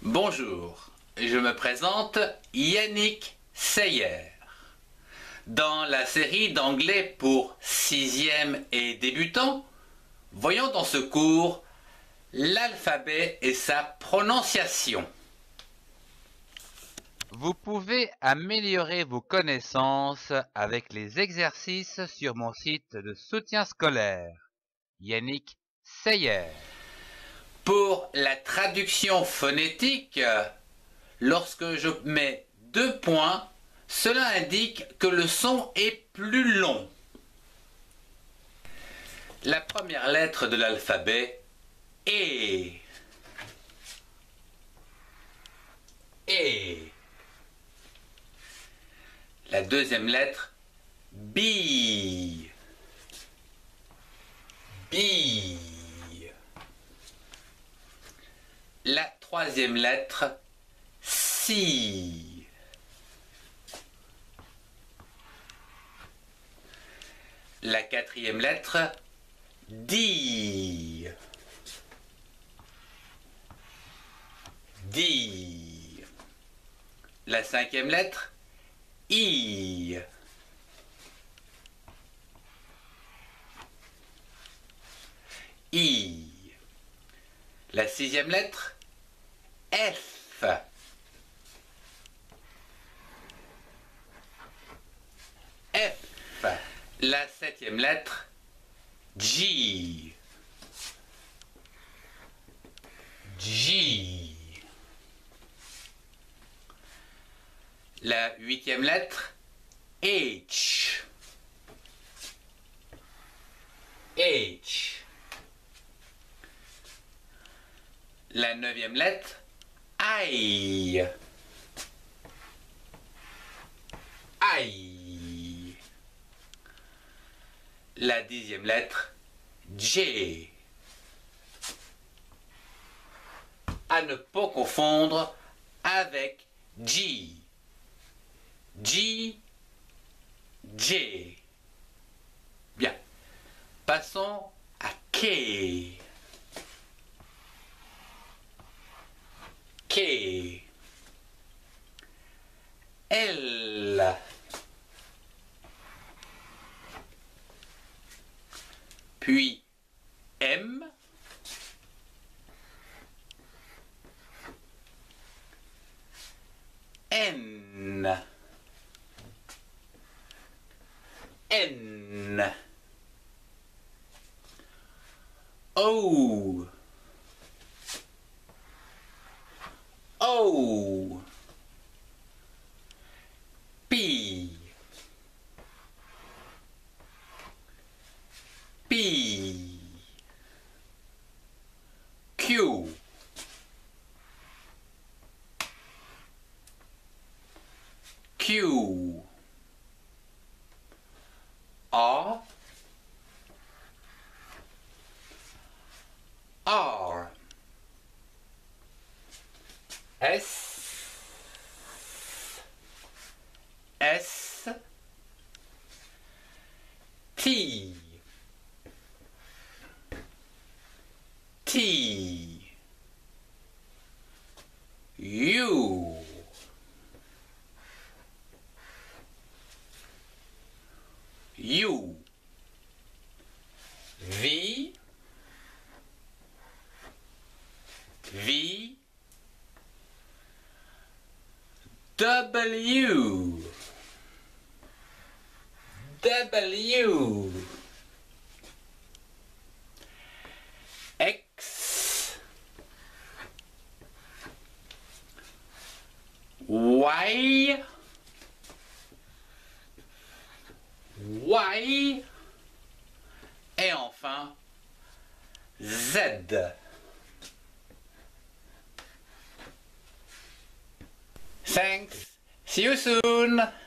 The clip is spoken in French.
Bonjour, je me présente Yannick Seyer. Dans la série d'anglais pour 6e et débutants, voyons dans ce cours l'alphabet et sa prononciation. Vous pouvez améliorer vos connaissances avec les exercices sur mon site de soutien scolaire, Yannick Seyer. Pour la traduction phonétique, lorsque je mets 2 points, cela indique que le son est plus long. La première lettre de l'alphabet est. Et. La deuxième lettre, B. B. La troisième lettre, C. La quatrième lettre, D. D. La cinquième lettre, I. I. La sixième lettre, F. F. La septième lettre, G. G. La huitième lettre, H. H. La neuvième lettre, I. I. La dixième lettre, J. À ne pas confondre avec G. G. J. Bien. Passons à K. K. L. Puis M. N. N. O. O. P. P. Q. Q. R. R. S. S. T. T. U. U. V. V. W. W. X. Y. Y. Et enfin, Z. Thanks. See you soon.